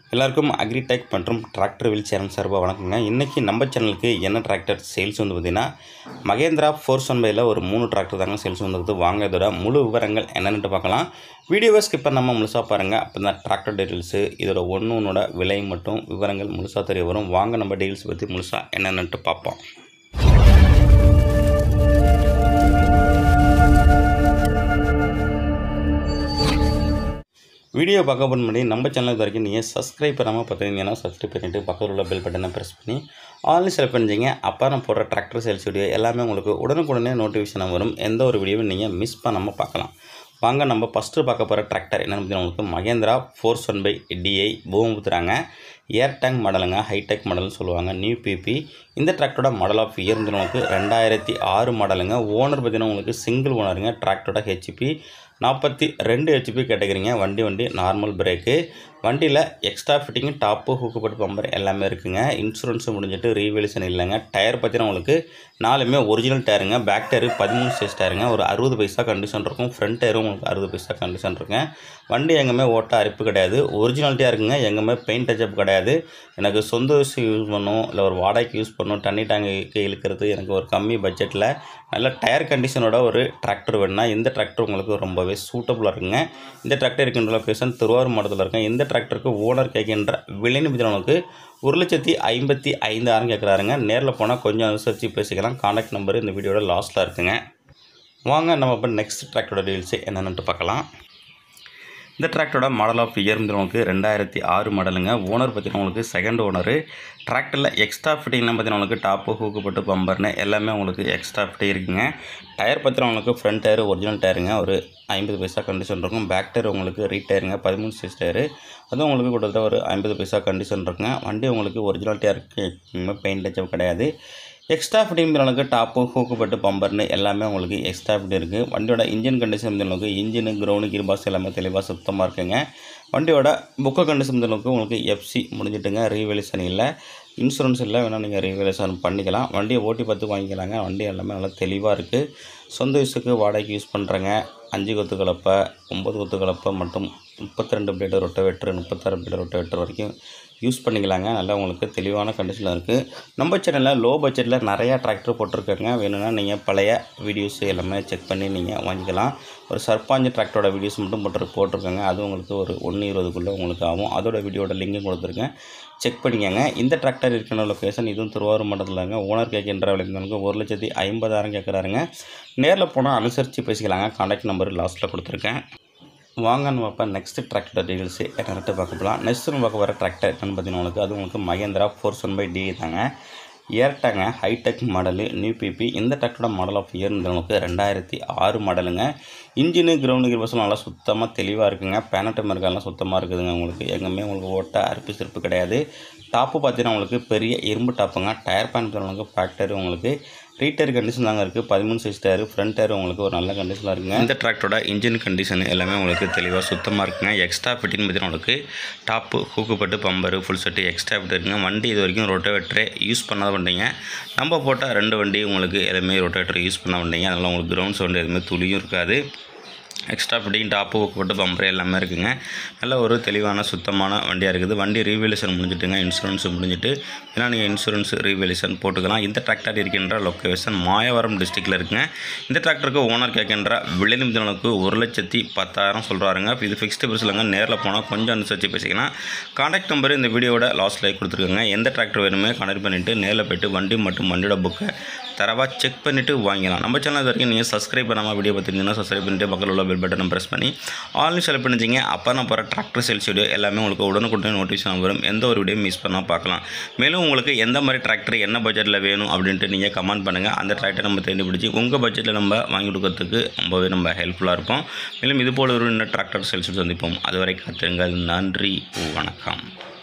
எல்லாருக்கும் அக்ரிடெக் மற்றும் tractor wheel channel சார்பாக வணக்கங்க. இன்றைக்கி நம்ம சேனலுக்கு என்ன டிராக்டர் சேல்ஸ் வந்து பார்த்திங்கன்னா மகேந்திரா 415ல் ஒரு 3 டிராக்டர் தாங்க சேல்ஸ் வந்துருக்குது. வாங்க இதோட முழு விவரங்கள் என்னென்னு பார்க்கலாம். வீடியோவை ஸ்கிப் பண்ணாமல் முழுசாக பாருங்கள். அப்போ தான் டிராக்டர் டீட்டெயில்ஸு இதோட ஒன்றோட விலை மற்றும் விவரங்கள் முழுசாக தெரிய வரும். வாங்க நம்ம டீட்டெயில்ஸ் பற்றி முழுசாக என்னென்னுட்டு பார்ப்போம். வீடியோ பார்க்க முன்னாடி நம்ம சேனல் இது வரைக்கும் நீங்கள் சப்ஸ்கிரைப் பண்ணாமல் பார்த்துருந்தீங்கன்னா சப்ஸ்கிரைப் பண்ணிவிட்டு பக்கத்தில் உள்ள பெல் பட்டனை ப்ரெஸ் பண்ணி ஆன்லைன் செலக்ட் பண்ணிங்க. அப்போ நான் போடுற டிராக்டர் சேல்ஸ் வீடியோ எல்லாமே உங்களுக்கு உடனுக்குடனே நோட்டிஃபிகேஷனாக வரும். எந்த ஒரு வீடியோவும் நீங்கள் மிஸ் பண்ணாமல் பார்க்கலாம். வாங்க நம்ம ஃபஸ்ட்டு பார்க்க போகிற டிராக்டர் என்னென்னு பார்த்தீங்கன்னா உங்களுக்கு மகேந்திரா 415DI பூமி ஊற்றுறாங்க. ஏர் டேங்க் மாடலுங்க, ஹைடெக் மாடல்னு சொல்லுவாங்க, நியூ பிபி. இந்த டிராக்டரோட மாடல் ஆஃப் இயர் உங்களுக்கு 2006 மாடலுங்க. ஓனர் பார்த்தீங்கன்னா உங்களுக்கு சிங்கிள் ஓனருங்க. டிராக்டரோட ஹெச்பி 42 ஹெச்பி கேட்டகரிங்க. வண்டி நார்மல் பிரேக்கு. வண்டியில் எக்ஸ்ட்ரா ஃபிட்டிங்கு டாப்பு ஹூக்குப்பட்டு பம்பர் எல்லாமே இருக்குங்க. இன்சூரன்ஸும் முடிஞ்சிட்டு ரீவேலியூஷன் இல்லைங்க. டயர் பார்த்தீங்கன்னா உங்களுக்கு 4மே ஒரிஜினல் டயருங்க. பேக் டயரு 13 சைஸ் டயருங்க. ஒரு 60 பைசா கண்டிஷன் இருக்கும். ஃப்ரண்ட் டயரும் உங்களுக்கு 60 பைசா கண்டிஷன் இருக்குங்க. வண்டி எங்கேயுமே ஓட்ட அரிப்பு கிடையாது, ஒரிஜினாலிட்டியாக இருக்குங்க. எங்கேயுமே பெயிண்ட் டச்சப் கிடையாது. எனக்கு சொந்த யூஸ் பண்ணணும், இல்லை ஒரு வாடகைக்கு யூஸ் பண்ணணும், தண்ணி டேங்கு இழுக்கிறது, எனக்கு ஒரு கம்மி பட்ஜெட்டில் நல்ல டயர் கண்டிஷனோட ஒரு டிராக்டர் வேணுன்னா இந்த டிராக்டர் உங்களுக்கு ரொம்பவே சூட்டபுளாக இருக்குங்க. இந்த டிராக்டர் இருக்கின்ற லொக்கேஷன் திருவாரூர் மாவட்டத்தில் இருக்குங்க. இந்த டிராக்டருக்கு ஓனர் கேட்கின்ற விலைன்னு உங்களுக்கு 1,55,000 கேட்குறாருங்க. நேரில் போனால் கொஞ்சம் அனுசரித்து பேசிக்கலாம். கான்டாக்ட் நம்பர் இந்த வீடியோட லாஸ்ட்டில் இருக்குங்க. வாங்க நம்ம இப்போ நெக்ஸ்ட் டிராக்டரோட டீல்ஸு என்னென்னு பார்க்கலாம். இந்த டிராக்டரோட மாடல் ஆஃப் இயர் உங்களுக்கு 2006 மாடலுங்க. ஓனர் பார்த்தீங்கன்னா உங்களுக்கு செகண்ட் ஓனரு. டிராக்டரில் எக்ஸ்ட்ரா ஃபிட்டிங்லாம் பார்த்தீங்கன்னா உங்களுக்கு டாப்பு ஹூக்குப்பட்டு பம்பர்னு எல்லாமே உங்களுக்கு எக்ஸ்ட்ரா ஃபிட்டிங் இருக்குங்க. டயர் பார்த்தீங்கன்னா உங்களுக்கு ஃப்ரண்ட் டயர் ஒரிஜினல் டயருங்க. ஒரு 50 பைசா கண்டிஷன் இருக்கும். பேக் டயர் உங்களுக்கு ரீடயருங்க, 13 சைஸ் டயரு. அதுவும் உங்களுக்கு கிட்டத்தட்ட ஒரு 50 பைசா கண்டிஷன் இருக்குங்க. வண்டி உங்களுக்கு ஒரிஜினல் டயர் இருக்குது, பெயிண்ட் டச்சப் கிடையாது. எக்ஸ்ட்ரா ஃபிட்டிங் உங்களுக்கு டாப்பு ஹூக்குப்பட்டு பம்பர்னு எல்லாமே உங்களுக்கு எக்ஸ்ட்ரா ஃபிட்டிங் இருக்குது. வண்டியோட இன்ஜின் கண்டிஷன் உங்களுக்கு இன்ஜினு கிரவுண்டு கீர் பாக்ஸ் எல்லாமே தெளிவாக சுத்தமாக இருக்குங்க. வண்டியோட புக்கு கண்டிஷன் உங்களுக்கு எஃப்சி முடிஞ்சிட்டுங்க. ரீவேலியூஷன் இல்லை, இன்சூரன்ஸ் இல்லை. வேணால் நீங்கள் ரீவேலியூஷன் பண்ணிக்கலாம். வண்டியை ஓட்டி பார்த்து வாங்கிக்கலாங்க. வண்டி எல்லாமே நல்லா தெளிவாக இருக்குது. சொந்த யூஸுக்கு வாடகைக்கு யூஸ் பண்ணுறேங்க. 5 கொத்து கலப்பை, 9 கொத்து கலப்பை மற்றும் 32 பிளேடு ரொட்டவேட்டர், 36 பிளேடு ரொட்டவேட்டர் வரைக்கும் யூஸ் பண்ணிக்கலாங்க. நல்லா உங்களுக்கு தெளிவான கண்டிஷனில் இருக்குது. நம்ம சேனலில் லோ பட்ஜெட்டில் நிறையா டிராக்டர் போட்டிருக்காங்க. வேணும்னா நீங்கள் பழைய வீடியோஸ் எல்லாமே செக் பண்ணி நீங்கள் வாங்கிக்கலாம். ஒரு சர்பாஞ்சு டிராக்டரோட வீடியோஸ் மட்டும் போட்டிருக்காங்க. அது உங்களுக்கு ஒரு 120க்குள்ளே உங்களுக்கு ஆகும். அதோட வீடியோட லிங்கும் கொடுத்துருக்கேன், செக் பண்ணிக்கோங்க. இந்த டிராக்டர் இருக்கிற லொக்கேஷன் இதுவும் திருவாரூர் மாவட்டத்தில்ங்க. ஓனர் கேட்கின்ற விலைக்கு 1,50,000 கேட்குறாருங்க. நேரில் போனால் அனுசரித்து பேசிக்கலாங்க. கான்டாக்ட் நம்பர் லாஸ்ட்டில் கொடுத்துருக்கேன். வாங்க நம்ம இப்போ நெக்ஸ்ட் டிராக்டர் டீட்டெயில்ஸு என்னென்னு பார்க்க போகலாம். நெக்ஸ்ட் நம்ம பார்க்க வர டிராக்டர் என்னென்னு பார்த்தீங்கன்னா உங்களுக்கு அது உங்களுக்கு மகேந்திரா 415DI தாங்க. ஏர்டாங்க ஹைடெக் மாடலு, நியூ பிபி. இந்த டிராக்டரோட மாடல் ஆஃப் இயர் உங்களுக்கு 2006 மாடலுங்க. இன்ஜினு கிரவுண்டு கீர் பாக்ஸ் நல்லா சுத்தமாக தெளிவாக இருக்குங்க. பேனட்டு மறுக்கெல்லாம் சுத்தமாக இருக்குதுங்க. உங்களுக்கு எங்கேயுமே உங்களுக்கு ஓட்ட அரிப்பு சிறப்பு கிடையாது. டாப்பு பார்த்தீங்கன்னா உங்களுக்கு பெரிய இரும்பு டாப்புங்க. டயர் பேன் உங்களுக்கு ஃபேக்டரி உங்களுக்கு ரீடயர் கண்டிஷன் தாங்க இருக்குது. 13 சைஸ் டயர். ஃப்ரண்ட் டயர் உங்களுக்கு ஒரு நல்ல கண்டிஷனில் இருக்குங்க. இந்த டிராக்டரோட இன்ஜின் கண்டிஷன் எல்லாமே உங்களுக்கு தெளிவாக சுத்தமாக இருக்குங்க. எக்ஸ்ட்ரா ஃபிட்டிங் பார்த்தீங்கன்னா உங்களுக்கு டாப்பு ஹூக்குப்பட்டு bumper full set extra fit இருக்குங்க. வண்டி இது வரைக்கும் ரொட்டவேட்டரே யூஸ் பண்ணாத வண்டிங்க. நம்ம போட்டால் 2 வண்டி உங்களுக்கு எதுவுமே ரொட்டவேட்டர் யூஸ் பண்ண வண்டிங்க. அதனால் உங்களுக்கு கிரவுண்ட் சவுண்டு எதுவுமே துளியும் இருக்காது. எக்ஸ்ட்ரா ஃபிட்டிங் டாப்பு ஹூக்குப்பட்டு பம்பர் எல்லாமே இருக்குங்க. நல்ல ஒரு தெளிவான சுத்தமான வண்டியாக இருக்குது. வண்டி ரீவேலியூஷன் முடிஞ்சிட்டுங்க. இன்சூரன்ஸ் முடிஞ்சிட்டு ஏன்னா நீங்கள் இன்சூரன்ஸ் ரீவேலியூஷன் போட்டுக்கலாம். இந்த டிராக்டர் இருக்கின்ற லொக்கேஷன் மாயவரம் டிஸ்ட்ரிக்டில் இருக்குங்க. இந்த டிராக்டருக்கு ஓனர் கேட்கின்ற விலை நிமிடங்களுக்கு 1,10,000 சொல்கிறாருங்க. இது ஃபிக்ஸ்டு பிரைஸ்லங்க. நேரில் போனால் கொஞ்சம் அனுசரித்து பேசிக்கலாம். கான்டாக்ட் நம்பர் இந்த வீடியோட லாஸ்ட்டில் கொடுத்துருக்காங்க. எந்த டிராக்டர் வேணுமே கான்டாக்ட் பண்ணிவிட்டு நேரில் போய்ட்டு வண்டி மற்றும் வண்டியோட புக்கை தரவாக செக் பண்ணிவிட்டு வாங்கிக்கலாம். நம்ம சேனல் இது வரைக்கும் நீங்கள் சப்ஸ்கிரைப் பண்ணாமல் வீடியோ பார்த்துருந்தீங்கன்னா சப்ஸ்கிரைப் பண்ணிட்டு பக்கத்தில் உள்ள பெல் பட்டனை ப்ரெஸ் பண்ணி ஆன்லைன் செலக்ட் பண்ணிச்சிங்க. அப்போ நான் போகிற டிராக்டர் சேல்ஸ் வீடியோ எல்லாமே உங்களுக்கு உடனுக்குடனே நோட்டிஃபிகேஷன் வரும். எந்த ஒரு வீடியோ மிஸ் பண்ணால் பார்க்கலாம். மேலும் உங்களுக்கு எந்த மாதிரி டிராக்டர் என்ன பட்ஜெட்டில் வேணும் அப்படின்ட்டு நீங்கள் கமெண்ட் பண்ணுங்கள். அந்த டிராக்டர் நம்ம தேடி பிடிச்சி உங்கள் பட்ஜெட்டில் நம்ம வாங்கி கொடுக்கறதுக்கு ரொம்பவே நம்ம ஹெல்ப்ஃபுல்லாக இருப்போம். மேலும் இதுபோல் ஒரு இன்னும் டிராக்டர் சேல்ஸ் சந்திப்போம். அதுவரை காத்திருங்கள். நன்றி, வணக்கம்.